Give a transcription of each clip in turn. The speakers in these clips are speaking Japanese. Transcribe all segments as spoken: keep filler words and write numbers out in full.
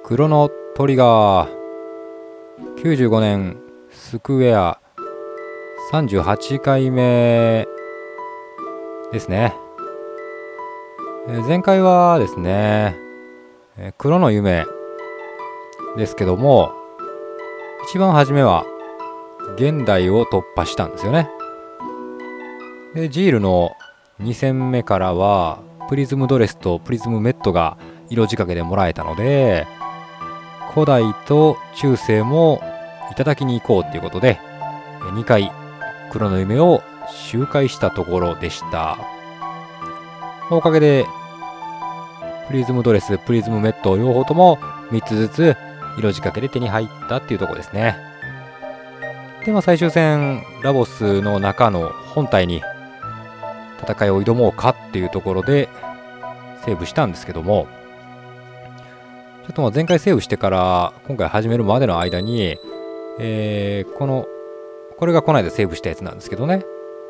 クロノトリガーきゅうじゅうごねんスクエアさんじゅうはちかいめですね。えー前回はですね、えー黒の夢ですけども、一番初めは現代を突破したんですよね。でジールのに戦目からはプリズムドレスとプリズムメットが色仕掛けでもらえたので、古代と中世もいただきに行こうっていうことでにかい黒の夢を周回したところでした。おかげでプリズムドレス、プリズムメット両方ともみっつずつ色仕掛けで手に入ったっていうところですね。では最終戦ラボスの中の本体に戦いを挑もうかっていうところでセーブしたんですけども、ちょっとまあ前回セーブしてから今回始めるまでの間に、えー、このこれがこの間セーブしたやつなんですけどね、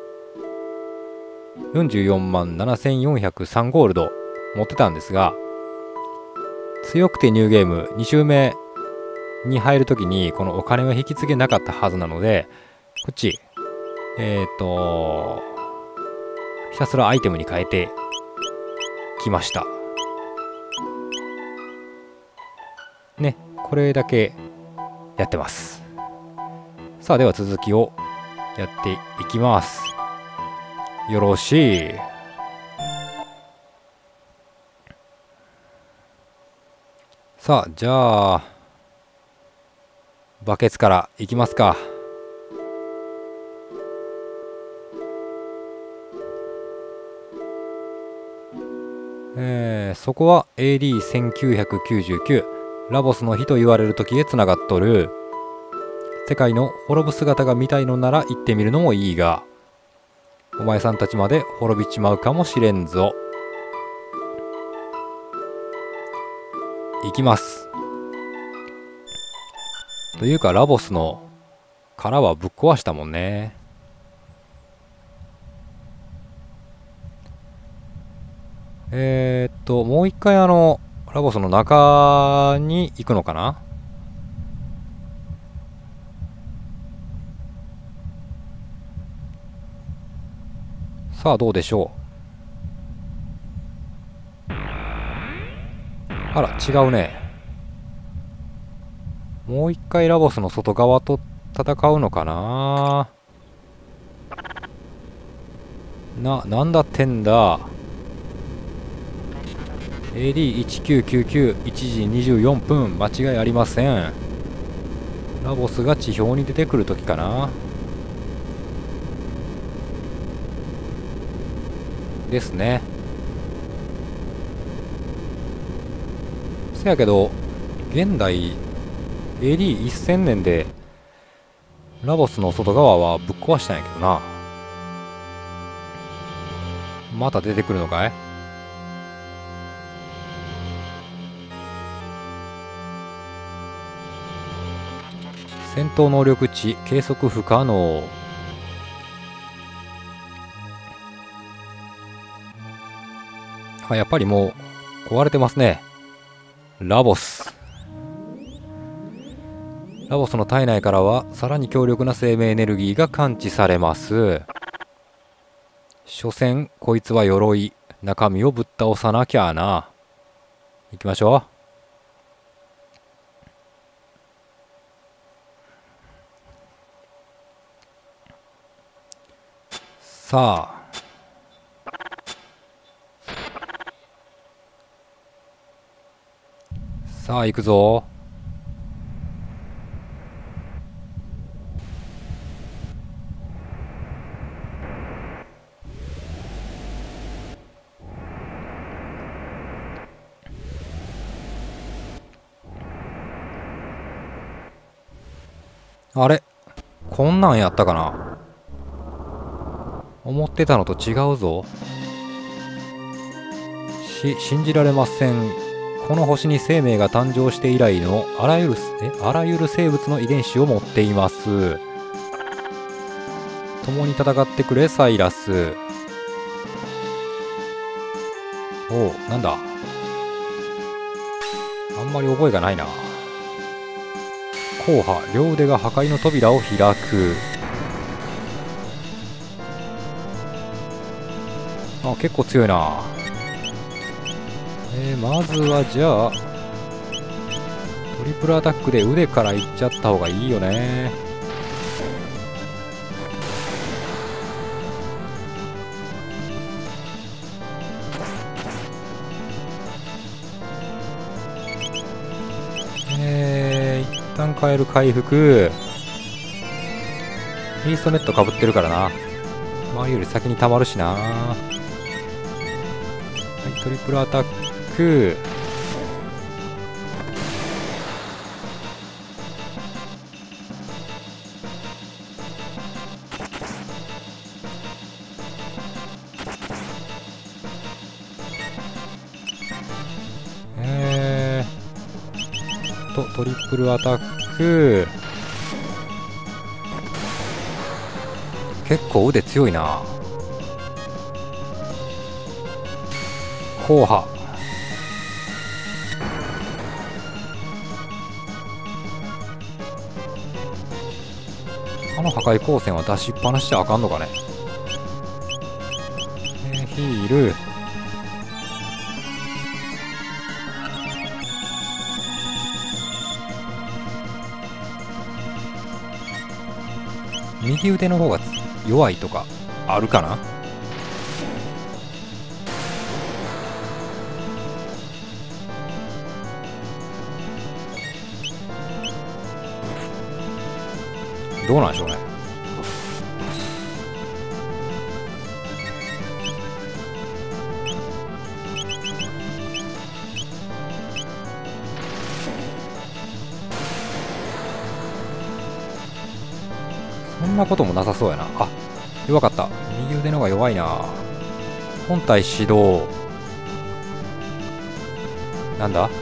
よんじゅうよんまんななせんよんひゃくさんゴールド持ってたんですが、強くてニューゲームに周目に入るときにこのお金は引き継げなかったはずなので、こっちえっ、ー、とひたすらアイテムに変えてきましたね。これだけやってます。さあでは続きをやっていきます。よろしい。さあじゃあバケツからいきますか。えー、そこは エーディーせんきゅうひゃくきゅうじゅうきゅう ラボスの日と言われる時へつながっとる。世界の滅ぶ姿が見たいのなら行ってみるのもいいが、お前さんたちまで滅びちまうかもしれんぞ。行きます。というかラボスの殻はぶっ壊したもんね。えー、っともう一回あのラボスの中に行くのかな。さあどうでしょう。あら違うね。もう一回ラボスの外側と戦うのかな。な、なんだってんだ。エーディーせんきゅうひゃくきゅうじゅうきゅう いちじにじゅうよんぷん、間違いありません。ラボスが地表に出てくるときかなですね。せやけど現代 エーディーせん 年でラボスの外側はぶっ壊したんやけどな。また出てくるのかい。戦闘能力値計測不可能。あ、やっぱりもう壊れてますね。ラボスラボスの体内からはさらに強力な生命エネルギーが感知されます。所詮こいつは鎧、中身をぶっ倒さなきゃな。行きましょう。さあさあ行くぞ。あれこんなんやったかな。思ってたのと違うぞ。し信じられません。この星に生命が誕生して以来のあらゆるえあらゆる生物の遺伝子を持っています。共に戦ってくれサイラス。おお、なんだ。あんまり覚えがないな。硬派、両腕が破壊の扉を開く。あ、結構強いな。えー、まずはじゃあトリプルアタックで腕からいっちゃった方がいいよね。えー、一旦変える回復。ヘイストネットかぶってるからな。周りより先に溜まるしな。はい、トリプルアタック。えーとトリプルアタック。結構腕強いな。硬派。あの破壊光線は出しっぱなしちゃあかんのかね。えー、ヒール。右腕の方が弱いとかあるかな。どうなんでしょうね。そんなこともなさそうやな。あ、弱かった。右腕の方が弱いな。本体始動。なんだ。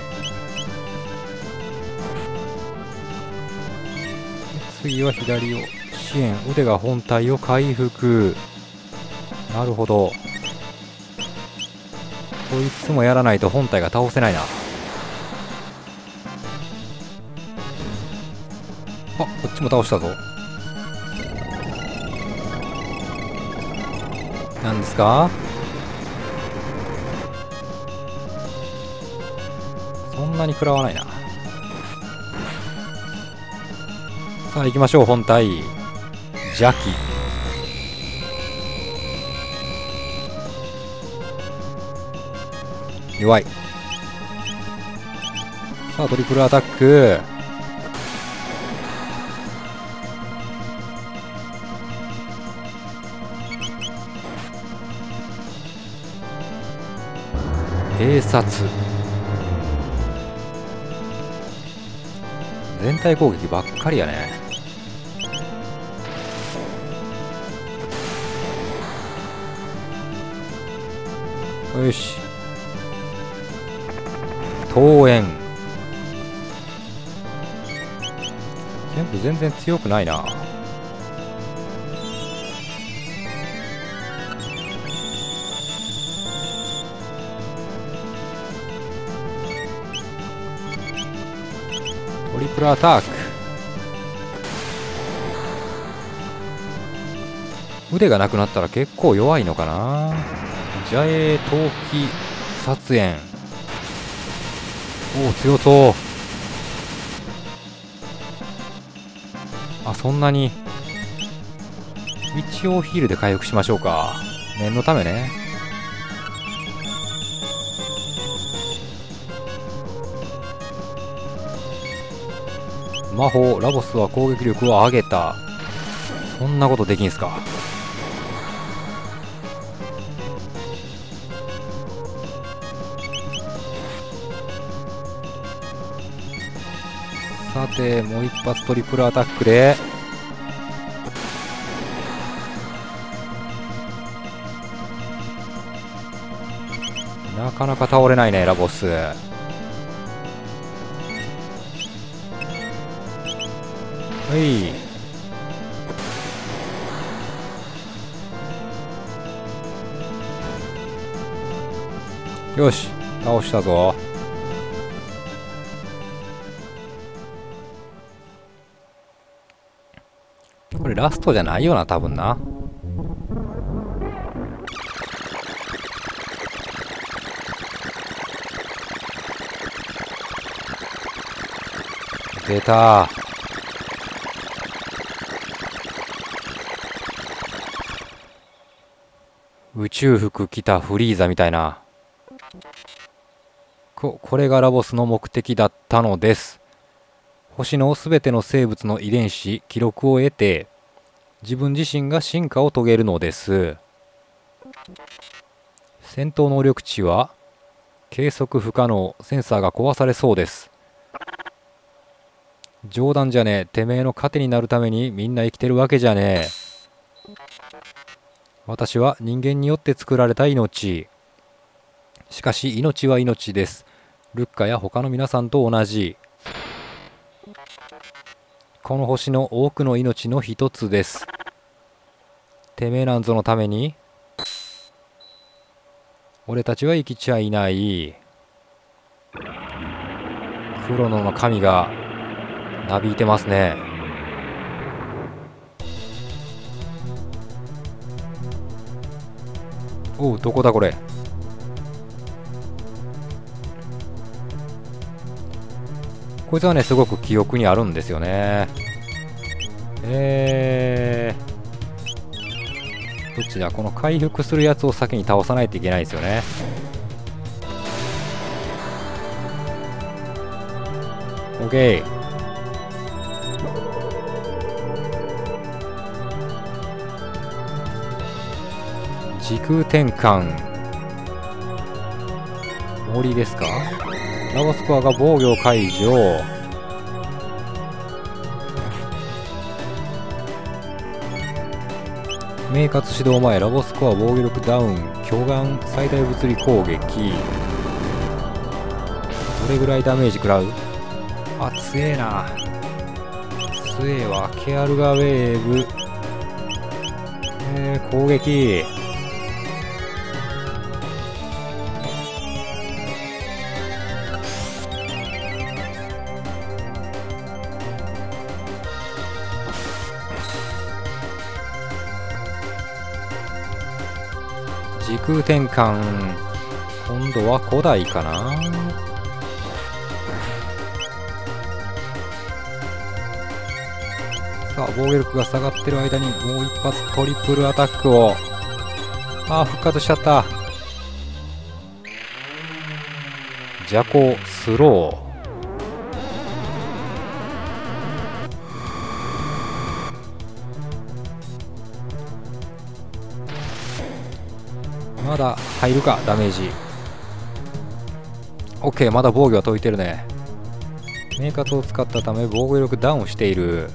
次は左を支援。腕が本体を回復。なるほど。こいつもやらないと本体が倒せないな。あ、こっちも倒したぞ。なんですか。そんなに食らわないな。さあ行きましょう。本体邪気。弱い。さあトリプルアタック。偵察。全体攻撃ばっかりやね。よし。桃園。全部全然強くないな。トリプルアタック。腕がなくなったら結構弱いのかな。邪影陶器殺炎。おお強そう。あ、そんなに。一応ヒールで回復しましょうか。念のためね。魔法ラボスは攻撃力を上げた。そんなことできんすか。さてもう一発トリプルアタックでなかなか倒れないねラボス。はい。よし倒したぞ。 れラストじゃないよな多分な。出た。宇宙服着たフリーザみたいな。こ、これがラボスの目的だったのです。星のすべての生物の遺伝子、記録を得て、自分自身が進化を遂げるのです。戦闘能力値は、計測不可能、センサーが壊されそうです。冗談じゃねえ、てめえの糧になるためにみんな生きてるわけじゃねえ。私は人間によって作られた命。しかし命は命です。ルッカや他の皆さんと同じ。この星の多くの命の一つです。てめえなんぞのために俺たちは生きちゃいない。クロノの神がなびいてますね。おう、どこだこれ。こいつはねすごく記憶にあるんですよね。えー、どっちだ。この回復するやつを先に倒さないといけないですよね。オッケー。時空転換。森ですか。ラボスコアが防御解除。明活始動前、ラボスコア防御力ダウン。巨眼最大物理攻撃。どれぐらいダメージ食らう。あ、強えな。強えわ。ケアルガウェーブ。えー、攻撃。時空転換。今度は古代かな。さあ防御力が下がってる間にもう一発トリプルアタックを。ああ復活しちゃった。邪光スロー。まだ入るかダメージ。 OK。 まだ防御は解いてるね。明活を使ったため防御力ダウンしている。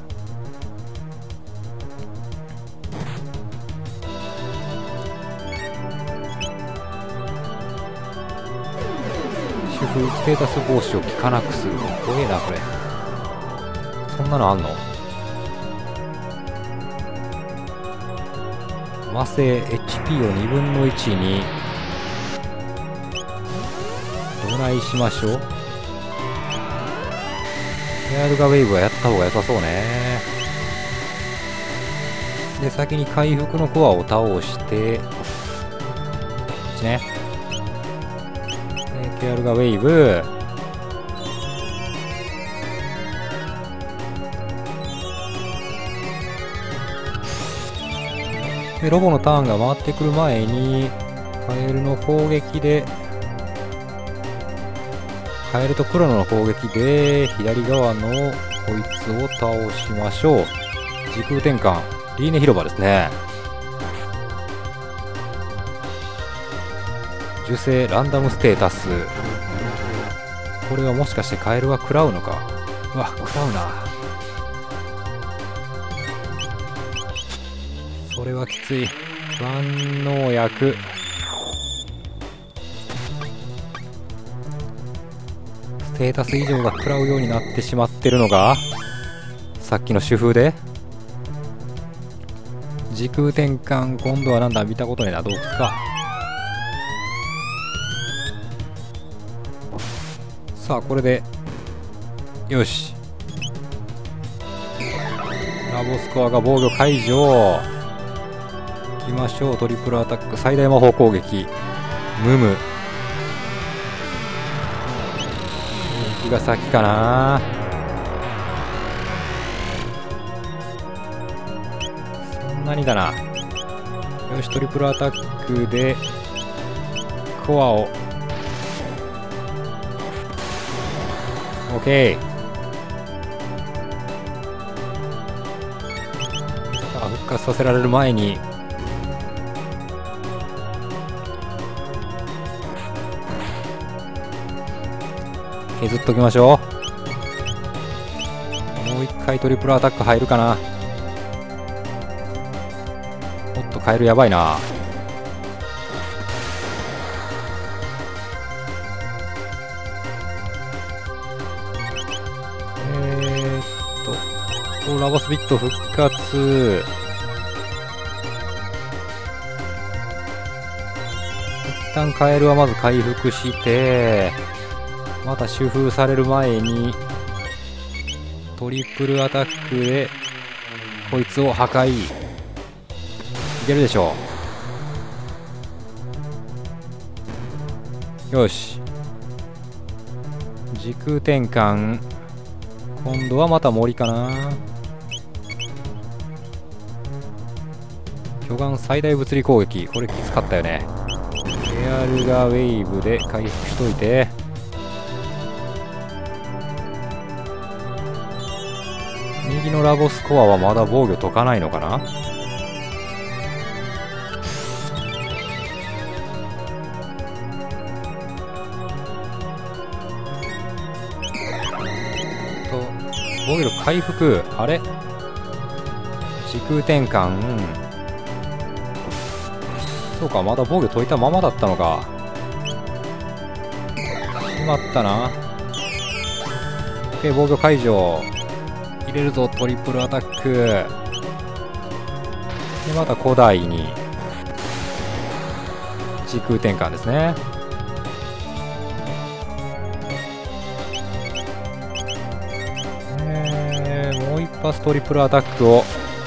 主婦ステータス防止を効かなくする。怖えなこれ。そんなのあんの。魔性 エイチピー をにぶんのいちにどないしましょう。ケアルガウェーブはやった方が良さそうね。で先に回復のコアを倒してこっちね。でケアルガウェーブ。でロボのターンが回ってくる前にカエルの攻撃でカエルとクロノの攻撃で左側のこいつを倒しましょう。時空転換リーネ広場ですね。受精ランダムステータス。これはもしかしてカエルは食らうのか。うわ食らうな。それはきつい。万能薬。ステータス以上が食らうようになってしまってるのがさっきの主婦で。時空転換今度はなんだ見たことねえな。洞窟か。さあこれでよし。ララボスコアが防御解除。いきましょう。トリプルアタック最大魔法攻撃ムム。攻撃が先かな。そんなにだな。よし、トリプルアタックでコアを OK。 さあ復活させられる前に削っときましょう。もう一回トリプルアタック入るかな。おっとカエルやばいな。えー、っとラボスビット復活。一旦カエルはまず回復して、また修復される前にトリプルアタックでこいつを破壊。いけるでしょう。よし、時空転換。今度はまた森かな。巨岩最大物理攻撃、これきつかったよね。エアルガウェイブで回復しといて。右のラボスコアはまだ防御解かないのかな。防御力回復。あれ時空転換。そうか、まだ防御解いたままだったのか。しまったな。 OK、 防御解除。入れるぞトリプルアタックで、また古代に時空転換ですね。えー、もう一発トリプルアタックを。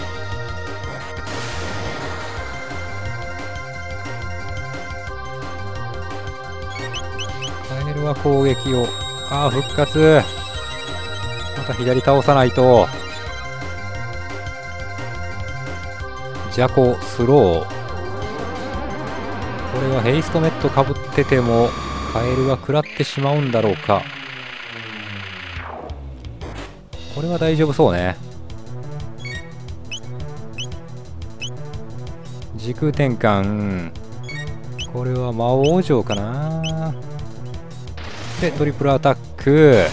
カエルは攻撃を。ああ復活。また左倒さないと。ジャコスロー。これはヘイストネットかぶっててもカエルは食らってしまうんだろうか。これは大丈夫そうね。時空転換。これは魔王城かな。でトリプルアタック。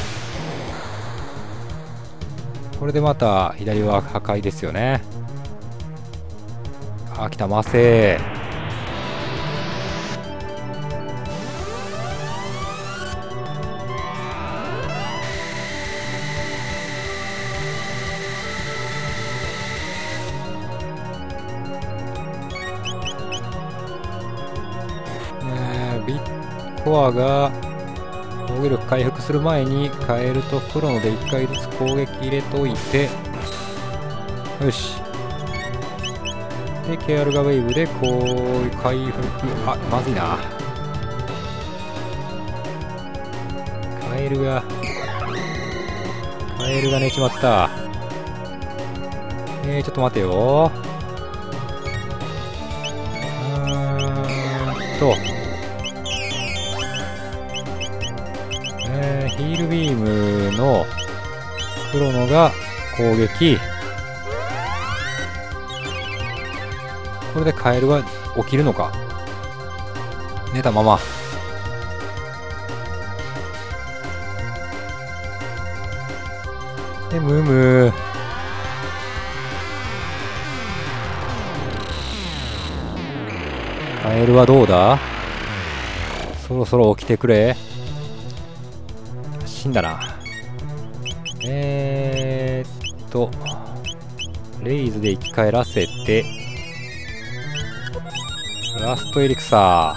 これでまた左は破壊ですよね。あ、来た魔星。ビッコアが防御力回復する前にカエルとクロノでいっかいずつ攻撃入れといて、よし。でケアルガウェイブでこういう回復。あ、まずいな。カエルがカエルが寝ちまった。えー、ちょっと待てよ。うーんとえー、ヒールビームのクロノが攻撃。これでカエルは起きるのか。寝たまま。でムームー。カエルはどうだ。そろそろ起きてくれ。死んだな。えー、っとレイズで生き返らせてラストエリクサ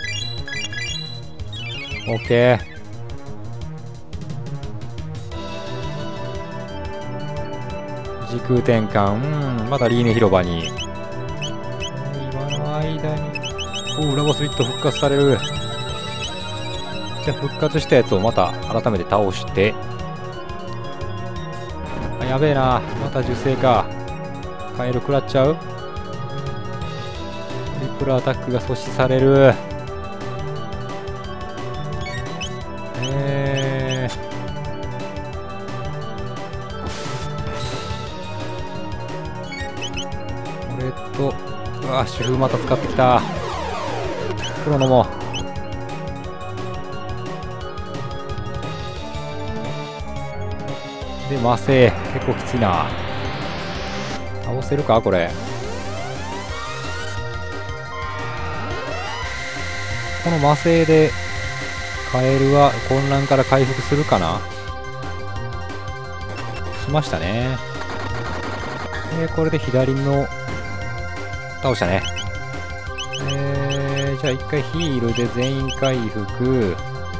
ー。 OK。 時空転換、うん、まだリーネ広場に。今の間におおラボスビット復活される。じゃあ復活したやつをまた改めて倒して、あやべえな、また受精か。カエル食らっちゃう。トリプルアタックが阻止される。えーこれとうわ主婦また使ってきた。クロノもで魔性結構きついな。倒せるかこれ。この魔性でカエルは混乱から回復するかな。しましたね。でこれで左の倒したね。えー、じゃあ一回ヒールで全員回復。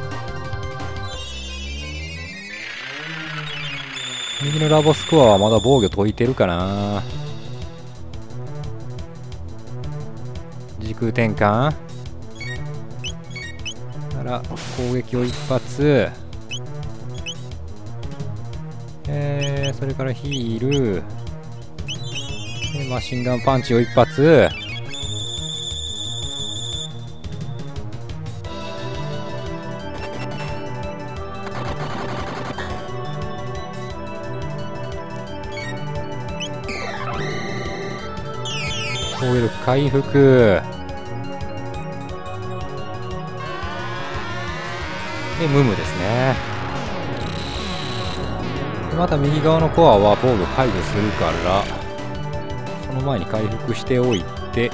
右のラボスコアはまだ防御解いてるかな。時空転換から攻撃を一発。えー、それからヒールでマシンガンパンチを一発。攻撃力回復でムムですね。でまた右側のコアは防御解除するからその前に回復しておいて、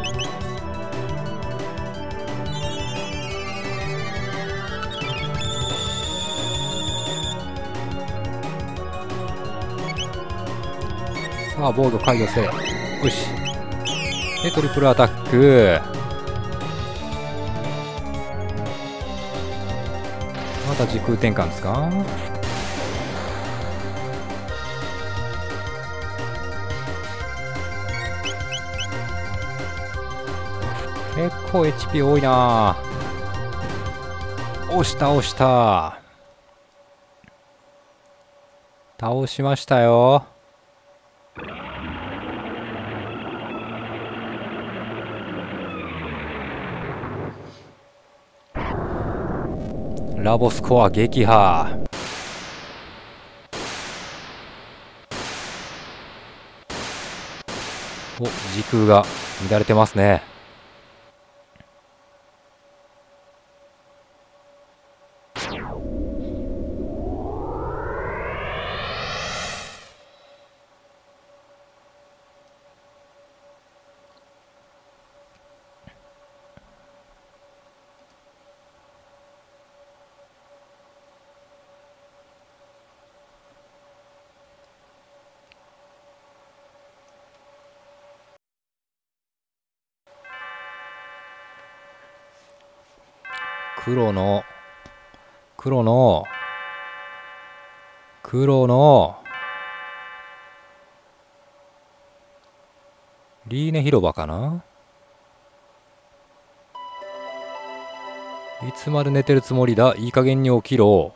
さあ防御解除せ。よしでトリプルアタック。また時空転換ですか。結構 エイチピー 多いな。押した押した倒しましたよ。ラボスコア撃破。お時空が乱れてますね。黒の黒の黒のリーネ広場かな。いつまで寝てるつもりだ。いい加減に起きろ。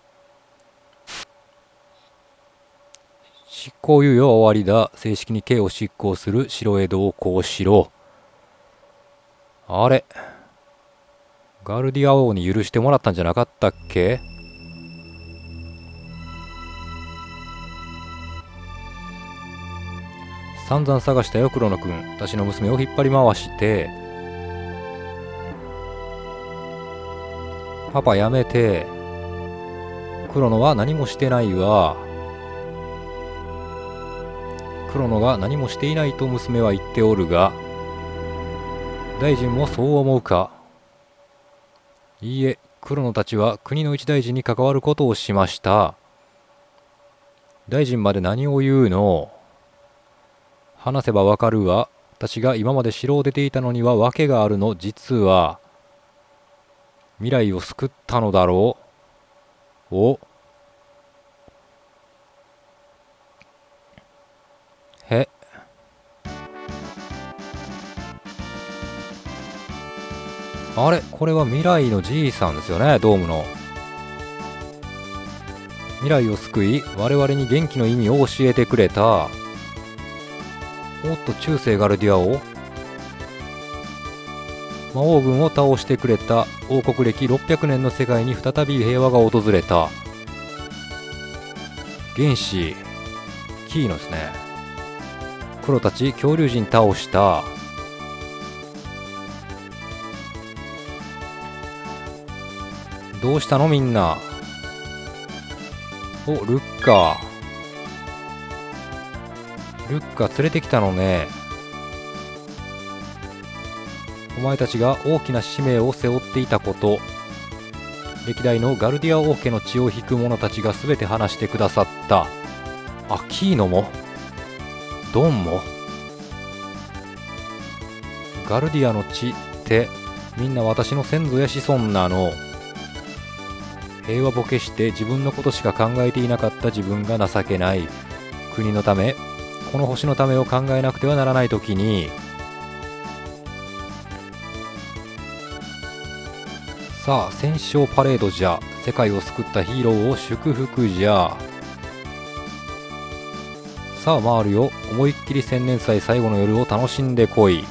執行猶予は終わりだ。正式に刑を執行する。城へ同行しろ。あれガルディア王に許してもらったんじゃなかったっけ。散々探したよ黒野くん。私の娘を引っ張り回してパパやめて。黒野は何もしてないわ。黒野が何もしていないと娘は言っておるが大臣もそう思うか。いいえ、黒野たちは国の一大臣に関わることをしました。大臣まで何を言うの。話せばわかるわ。私が今まで城を出ていたのには訳があるの。実は未来を救ったのだろう。おあれこれは未来のじいさんですよね。ドームの未来を救い我々に元気の意味を教えてくれた。おっと中世ガルディアを魔王軍を倒してくれた。王国歴ろっぴゃくねんの世界に再び平和が訪れた。原子キーノですね。黒たち恐竜人倒した。どうしたのみんな。おルッカルッカ連れてきたのね。お前たちが大きな使命を背負っていたこと、歴代のガルディア王家の血を引く者たちが全て話してくださった。あ、キーノもドンも。ガルディアの血ってみんな私の先祖や子孫なの。平和ボケして自分のことしか考えていなかった自分が情けない。国のためこの星のためを考えなくてはならない時に、さあ戦勝パレードじゃ。世界を救ったヒーローを祝福じゃ。さあ回るよ。思いっきり千年祭最後の夜を楽しんでこい。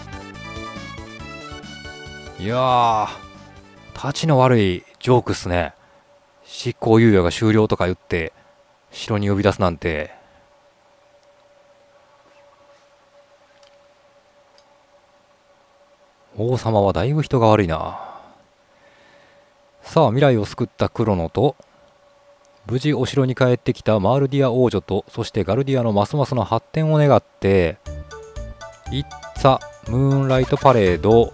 いやーたちの悪いジョークっすね。執行猶予が終了とか言って城に呼び出すなんて。王様はだいぶ人が悪いな。さあ未来を救ったクロノと無事お城に帰ってきたマールディア王女と、そしてガルディアのますますの発展を願っていったムーンライトパレード。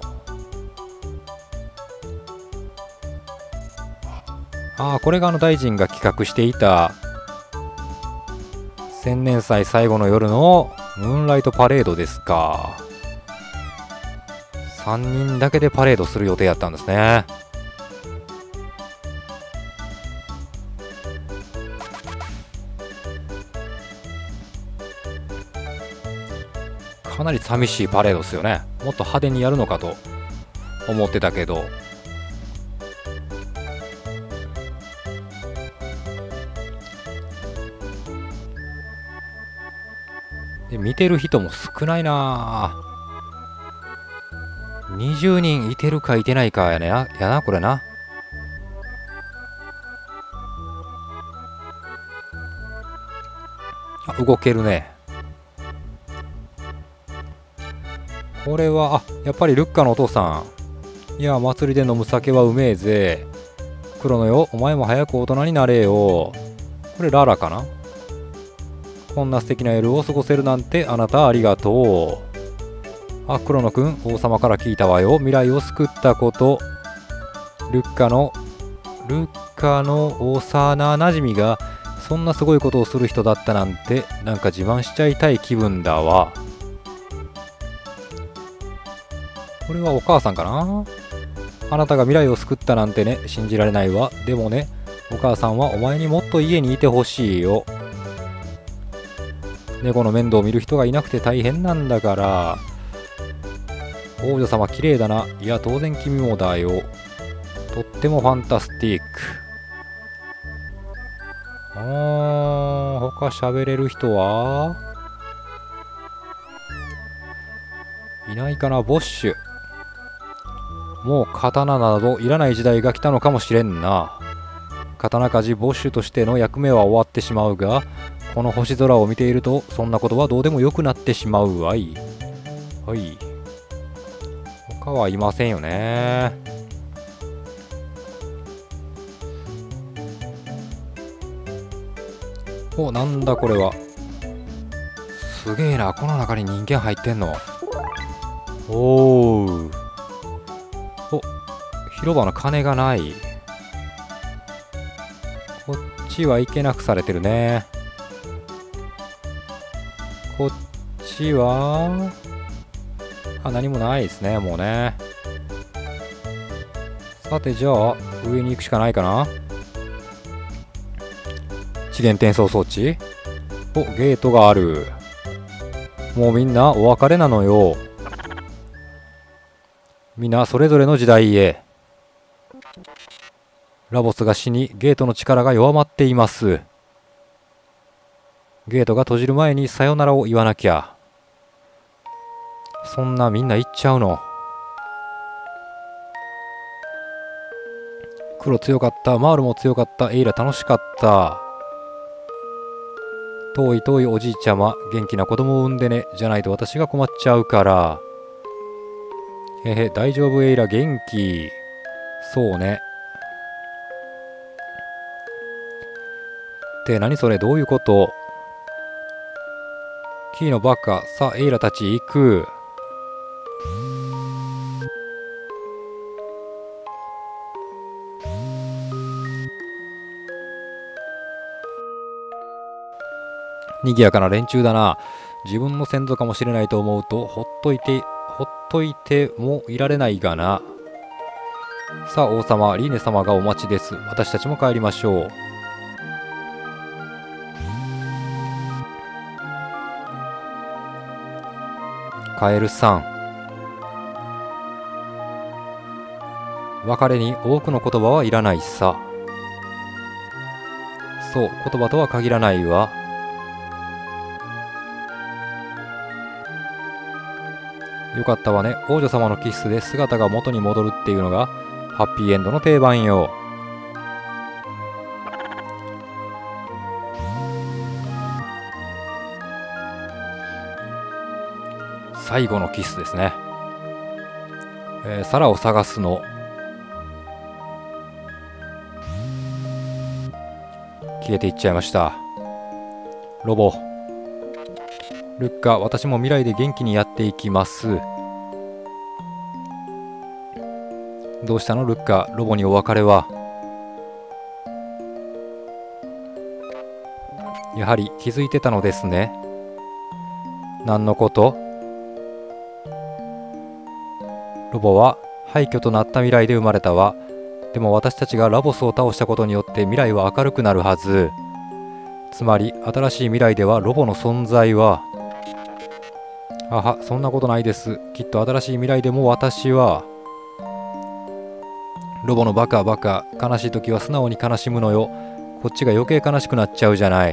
ああこれがあの大臣が企画していた千年祭最後の夜のムーンライトパレードですか。さんにんだけでパレードする予定やったんですね。かなり寂しいパレードですよね。もっと派手にやるのかと思ってたけど。で見てる人も少ないな。にじゅうにんいてるかいてないかやねやなこれな。あ動けるね。これはあやっぱりルッカのお父さん。いや祭りで飲む酒はうめえぜ。クロノよお前も早く大人になれよ。これララかな。こんな素敵な夜を過ごせるなんてあなたありがとう。あクロノくん王様から聞いたわよ。未来を救ったこと。ルッカのルッカの幼なじみがそんなすごいことをする人だったなんて、なんか自慢しちゃいたい気分だわ。これはお母さんかな。あなたが未来を救ったなんてね、信じられないわ。でもね、お母さんはお前にもっと家にいてほしいよ。猫の面倒を見る人がいなくて大変なんだから。王女様綺麗だな。いや当然君もだよ。とってもファンタスティック。あー他喋れる人はいないかな。ボッシュ。もう刀などいらない時代が来たのかもしれんな。刀鍛冶ボッシュとしての役目は終わってしまうが、この星空を見ているとそんなことはどうでもよくなってしまうわい。はい他はいませんよね。おなんだこれは。すげえな。この中に人間入ってんの。おーお広場の鐘がない。こっちは行けなくされてるね。こっちはあ何もないですねもうね。さてじゃあ上に行くしかないかな。資源転送装置。おゲートがある。もうみんなお別れなのよ。 皆それぞれの時代へ。ラボスが死にゲートの力が弱まっています。ゲートが閉じる前にさよならを言わなきゃ。そんなみんな行っちゃうの。黒強かった、マールも強かった、エイラ楽しかった。遠い遠いおじいちゃま、元気な子供を産んでね、じゃないと私が困っちゃうから。へへ、大丈夫エイラ、元気。そうね。って何それ、どういうこと？キーのバカ、さあエイラたち行く。賑やかな連中だな。自分の先祖かもしれないと思うとほっといてほっといてもいられないがな。さあ王様、リーネ様がお待ちです。私たちも帰りましょう。カエルさん、別れに多くの言葉はいらないさ。そう、言葉とは限らないわ。よかったわね。王女様のキスで姿が元に戻るっていうのがハッピーエンドの定番よ。最後のキスですね。えー、サラを探すの。消えていっちゃいました。ロボ、ルッカ、私も未来で元気にやっていきます。どうしたのルッカ、ロボにお別れは。やはり気づいてたのですね。何のこと？ロボは廃墟となった未来で生まれたわ。でも私たちがラボスを倒したことによって未来は明るくなるはず。つまり新しい未来ではロボの存在は。はは、そんなことないです。きっと新しい未来でも私は。ロボのバカバカ、悲しい時は素直に悲しむのよ。こっちが余計悲しくなっちゃうじゃない。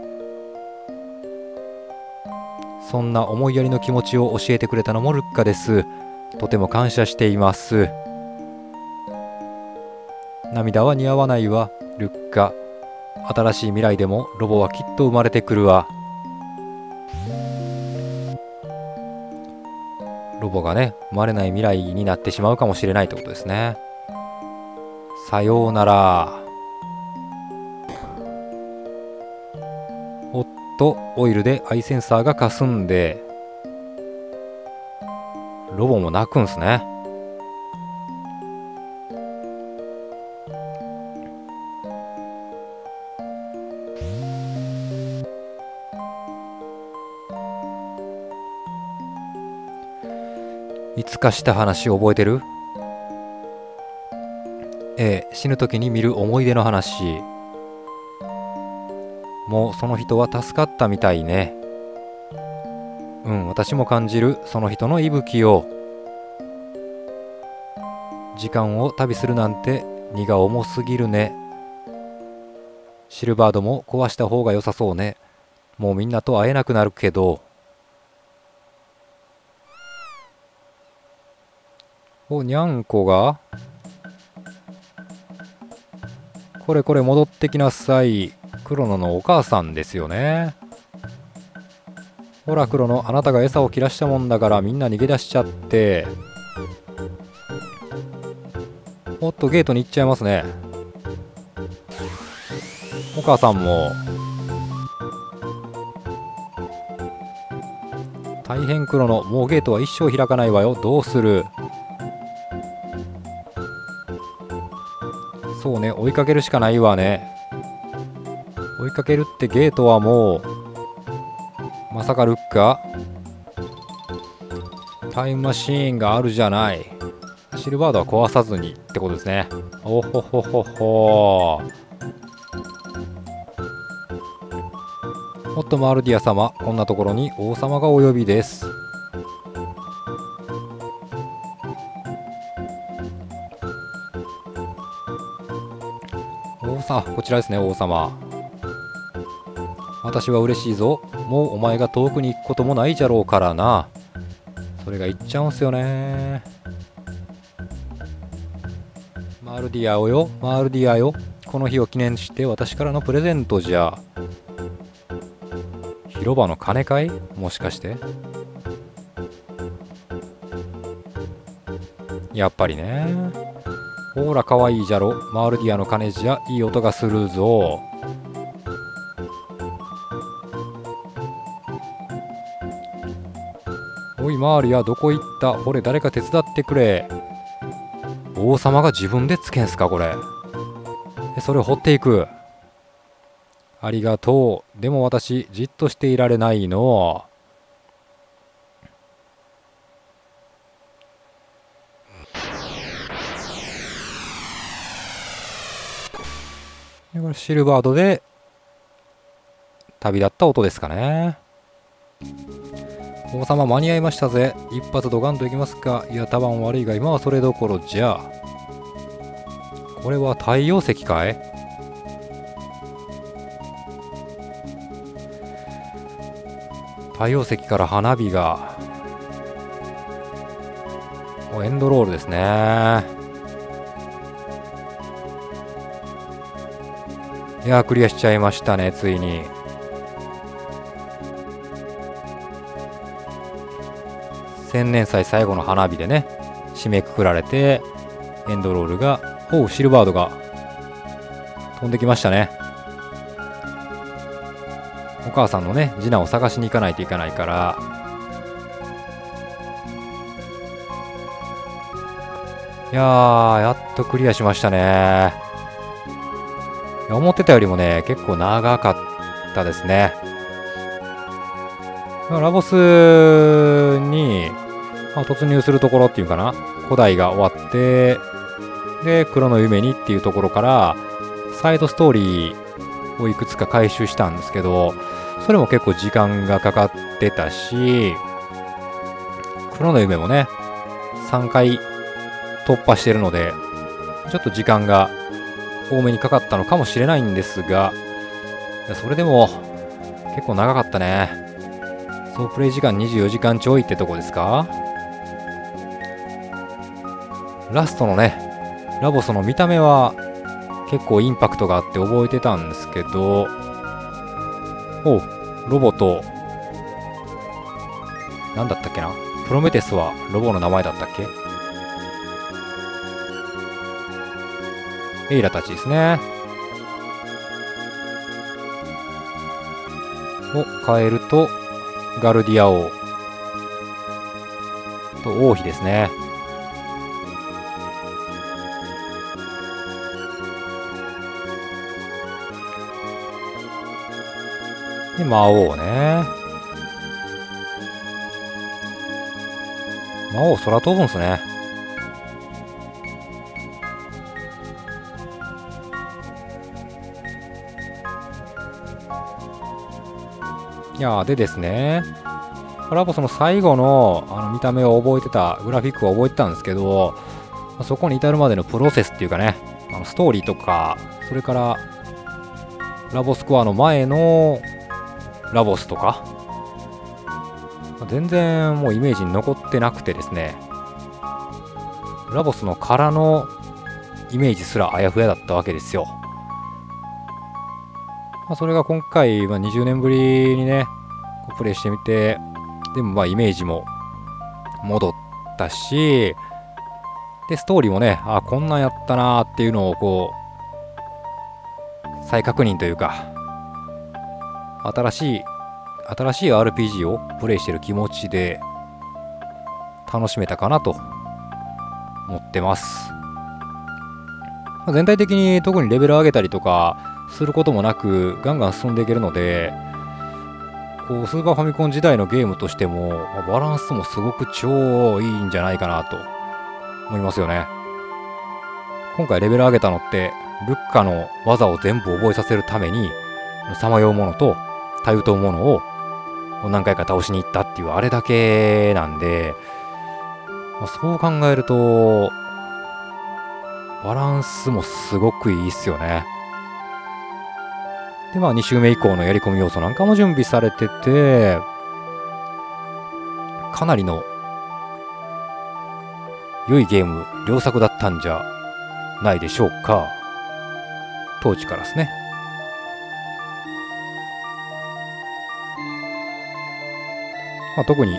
そんな思いやりの気持ちを教えてくれたのもルッカです。とても感謝しています。涙は似合わないわ、ルッカ。新しい未来でもロボはきっと生まれてくるわ。ロボがね、生まれない未来になってしまうかもしれないってことですね。さようなら。おっと、オイルでアイセンサーがかすんで、ロボも泣くんすね。いつかした話覚えてる？ええ、死ぬ時に見る思い出の話。もうその人は助かったみたいね。うん、私も感じるその人の息吹を。時間を旅するなんて荷が重すぎるね。シルバードも壊した方が良さそうね。もうみんなと会えなくなるけど。お、にゃんこがこれこれ戻ってきなさい。クロノのお母さんですよね。ほらクロノ、あなたが餌を切らしたもんだからみんな逃げ出しちゃって。おっとゲートに行っちゃいますね。お母さんも大変クロノ、もうゲートは一生開かないわよ。どうする？そうね、追いかけるしかないわね。追いかけるってゲートはもうまさかルッカ？タイムマシーンがあるじゃない。シルバードは壊さずにってことですね。おほほほほ。おっとマルディア様、こんなところに王様がお呼びです。 王様、こちらですね、王様。私は嬉しいぞ。もうお前が遠くに行くこともないじゃろうからな。それが言っちゃうんすよね。マルディアをよ、マルディアよ。この日を記念して私からのプレゼントじゃ。広場の金かい？もしかして？やっぱりね。ほら、かわいいじゃろ。マルディアの鐘じゃいい音がするぞ。おい、マーリア、どこ行った？ほれ、誰か手伝ってくれ。王様が自分でつけんすか、これ。それを掘っていく。ありがとう。でも私、じっとしていられないの。これシルバードで旅立った音ですかね。王様間に合いましたぜ。一発ドカンといきますか。いや、多番悪いが今はそれどころじゃ。これは太陽石かい？太陽石から花火が。お、エンドロールですね。いやー、クリアしちゃいましたね、ついに。千年祭最後の花火でね、締めくくられて、エンドロールが、おう、シルバードが飛んできましたね。お母さんのね、次男を探しに行かないといけないから、いやー、やっとクリアしましたね。思ってたよりもね、結構長かったですね。ラボスに、まあ、突入するところっていうかな、古代が終わって、で、黒の夢にっていうところから、サイドストーリーをいくつか回収したんですけど、それも結構時間がかかってたし、黒の夢もね、さんかい突破してるので、ちょっと時間が多めにかかったのかもしれないんですが、いやそれでも結構長かったね。総プレイ時間にじゅうよじかんちょいってとこですか。ラストのね、ラボスの見た目は結構インパクトがあって覚えてたんですけど、おう、ロボと、なんだったっけな、プロメテスはロボの名前だったっけ。エイラたちですね。を変えるとガルディア王と王妃ですね。で魔王ね。魔王空飛ぶんすね。いやーでですね、ラボスの最後のあの見た目を覚えてた、グラフィックを覚えてたんですけど、そこに至るまでのプロセスっていうかね、あのストーリーとか、それからラボスコアの前のラボスとか、全然もうイメージに残ってなくてですね、ラボスの殻のイメージすらあやふやだったわけですよ。まあ、それが今回、まあ、にじゅうねんぶりにねプレイしてみて、でもまあイメージも戻ったし、でストーリーもね、あこんなんやったなーっていうのをこう再確認というか、新しい新しい アールピージー をプレイしてる気持ちで楽しめたかなと思ってます。まあ、全体的に特にレベル上げたりとかすることもなくガンガン進んでいけるので、こうスーパーファミコン時代のゲームとしてもバランスもすごく超いいんじゃないかなと思いますよね。今回レベル上げたのってルッカの技を全部覚えさせるためにさまようものとたゆとうものを何回か倒しに行ったっていうあれだけなんで、まあ、そう考えるとバランスもすごくいいっすよね。 でまあに周目以降のやり込み要素なんかも準備されてて、かなりの良いゲーム良作だったんじゃないでしょうか、当時からですね。まあ、特に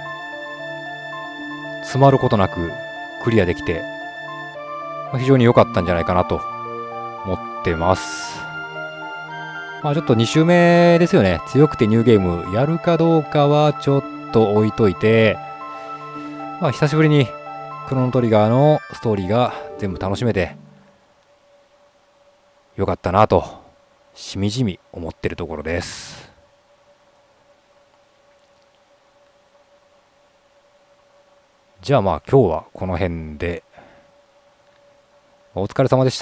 詰まることなくクリアできて、まあ、非常に良かったんじゃないかなと思ってます。まあちょっとに周目ですよね。強くてニューゲームやるかどうかはちょっと置いといて、まあ久しぶりにクロノトリガーのストーリーが全部楽しめてよかったなとしみじみ思ってるところです。じゃあまあ今日はこの辺でお疲れ様でした。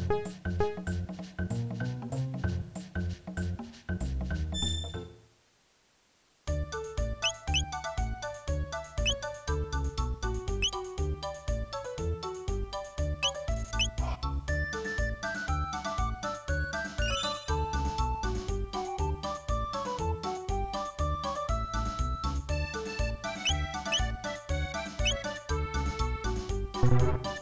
you